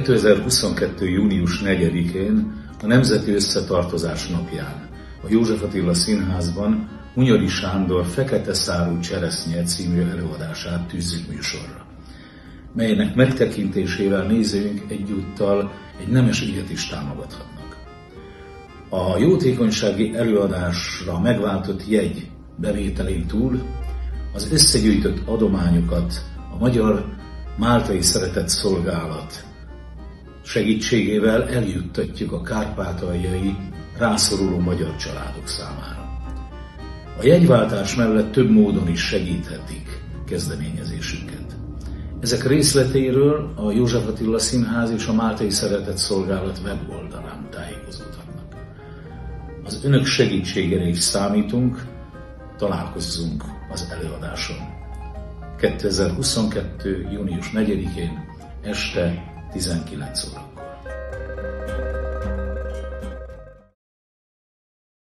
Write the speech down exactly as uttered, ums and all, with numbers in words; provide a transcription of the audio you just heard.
kétezer-huszonkettő. június negyedikén, a Nemzeti Összetartozás napján a József Attila Színházban Hunyadi Sándor Fekete szárú cseresznye című előadását tűzzük műsorra, melynek megtekintésével nézőink egyúttal egy nemes ügyet is támogathatnak. A jótékonysági előadásra megváltott jegy bevételén túl az összegyűjtött adományokat a Magyar Máltai Szeretett Szolgálat segítségével eljuttatjuk a kárpátaljai rászoruló magyar családok számára. A jegyváltás mellett több módon is segíthetik kezdeményezésünket. Ezek részletéről a József Attila Színház és a Máltai Szeretett Szolgálat weboldalán tájékozódhatnak. Az önök segítségére is számítunk, találkozzunk az előadáson. kétezer-huszonkettő. június negyedikén este tizenkilenc órakor.